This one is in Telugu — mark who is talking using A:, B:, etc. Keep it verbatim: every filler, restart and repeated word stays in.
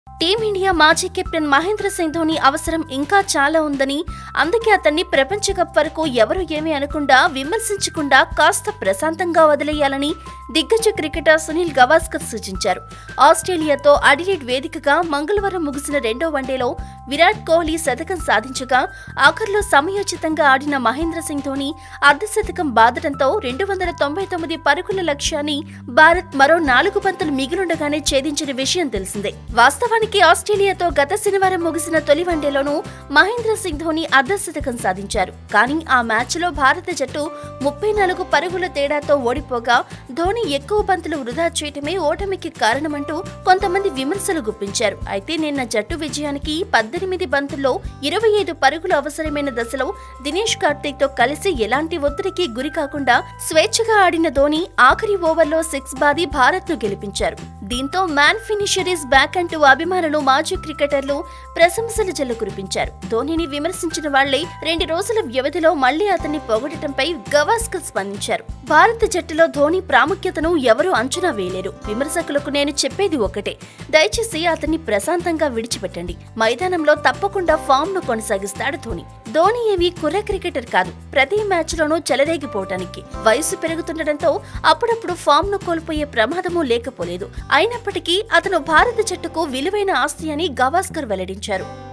A: టీమిండియా మాజీ కెప్టెన్ మహేంద్ర సింగ్ ధోని అవసరం ఇంకా చాలా ఉందని, అందుకే అతన్ని ప్రపంచ కప్ వరకు ఎవరు ఏమీ అనకుండా విమర్శించకుండా కాస్త ప్రశాంతంగా వదిలేయాలని దిగ్గజ క్రికెటర్ సునీల్ గవాస్కర్ సూచించారు. ఆస్ట్రేలియాతో అడిలేడ్ వేదికగా మంగళవారం ముగిసిన రెండో వన్డేలో విరాట్ కోహ్లీ శతకం సాధించగా ఆఖర్లో సమయోచితంగా ఆడిన మహేంద్ర సింగ్ ధోని అర్ధ శతకం బాదడంతో రెండు వందల తొంభై తొమ్మిది పరుగుల లక్ష్యాన్ని భారత్ మరో నాలుగు బంతులు మిగిలుండగానే ఛేదించిన విషయం తెలిసిందే. వాస్తవానికి ఆస్ట్రేలియాతో గత శనివారం ముగిసిన తొలి వన్డేలోనూ మహేంద్ర సింగ్ ధోని అర్ధ శతకం సాధించారు. కానీ ఆ మ్యాచ్ లో భారత జట్టు ముప్పై నాలుగు పరుగుల తేడాతో ఓడిపోగా ధోని ఎక్కువ బంతులు వృధా చేయటమే ఓటమికి కారణమంటూ కొంతమంది విమర్శలు గుప్పించారు. అయితే నిన్న జట్టు విజయానికి పద్దెనిమిది బంతుల్లో ఇరవై ఐదు పరుగులు అవసరమైన దశలో దినేష్ కార్తీక్ తో కలిసి ఎలాంటి ఒత్తిడికి గురి కాకుండా స్వేచ్ఛగా ఆడిన ధోని ఆఖరి ఓవర్లో సిక్స్ బాది భారత్ ను గెలిపించారు. దీంతో మ్యాన్ ఫినిషర్ ఇస్ బ్యాక్ అంటూ అభిమానులు, మాజీ క్రికెటర్లు ప్రశంసలు జల్లు కురిపించారు. ధోనిని విమర్శించిన వాళ్లే రెండు రోజుల వ్యవధిలో మళ్లీ అతన్ని పొగడటంపై గవాస్కర్ స్పందించారు. భారత జట్టులో ధోని ప్రాముఖ్యతను ఎవరూ అంచనా వేయలేరు. విమర్శకులకు నేను చెప్పేది ఒకటే, దయచేసి అతన్ని ప్రశాంతంగా విడిచిపెట్టండి. మైదానంలో తప్పకుండా ఫామ్ ను కొనసాగిస్తాడు ధోని. ధోని ఏవి కుర్ర క్రికెటర్ కాదు, ప్రతి మ్యాచ్ లోనూ చెలరేగిపోవటానికి. వయసు పెరుగుతుండటంతో అప్పుడప్పుడు ఫామ్ ను కోల్పోయే ప్రమాదమూ లేకపోలేదు. అయినప్పటికీ అతను భారత జట్టుకు విలువైన ఆస్తి అని గవాస్కర్ వెల్లడించారు.